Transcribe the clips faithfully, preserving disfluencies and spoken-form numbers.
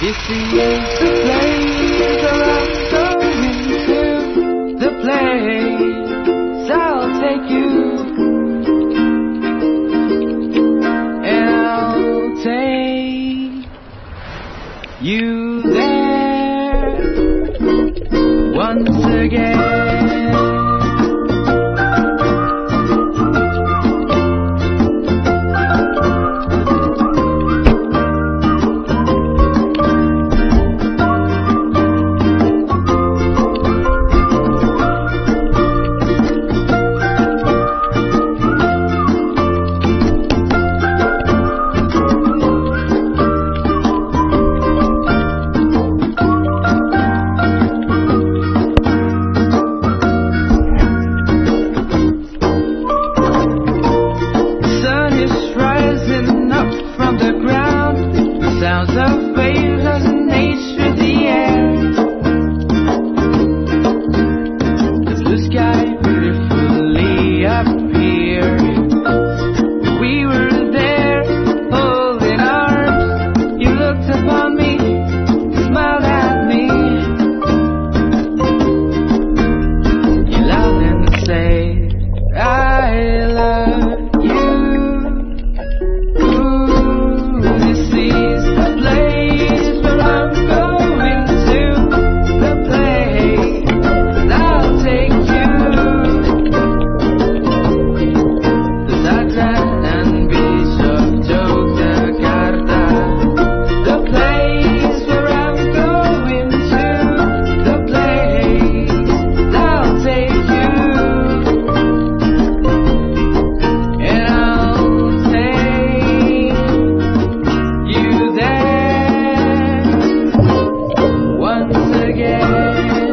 This is the place where I'm going to, the place I'll take you, and I'll take you there once again. Sounds of waves resonate through the air. The blue sky beautifully appeared. We were there, holding arms. You looked upon me, smiled at me. You laughed and said, I love you. Ooh, this is the place where I'm going to, the place I'll take you. The Zagreb and beach of Yogyakarta, the place where I'm going to, the place I'll take you, and I'll take you there once again.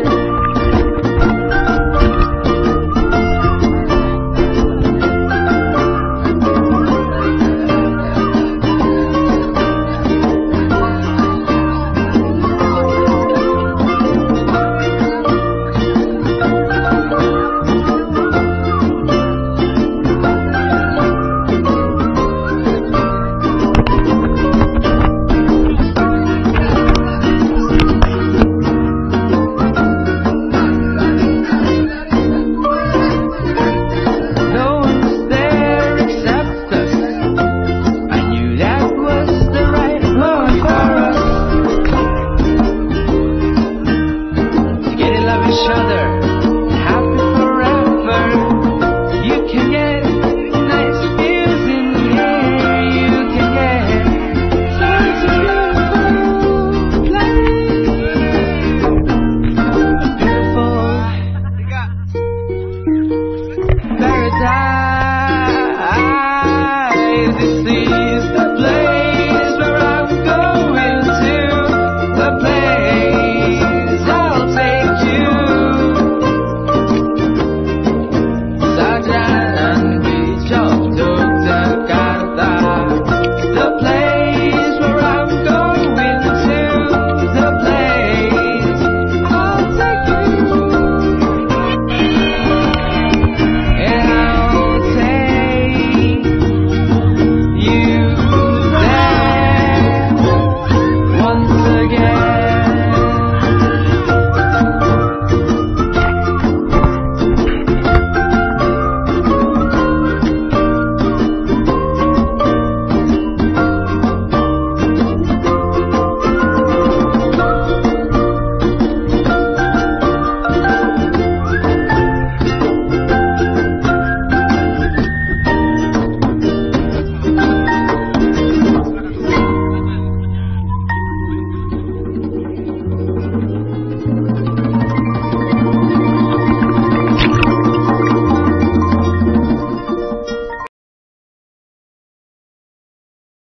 No one's there except us. I knew that was the right moment for us to get in love with each other, happy forever. You can get nice views in the air. You can get such a beautiful place, beautiful paradise.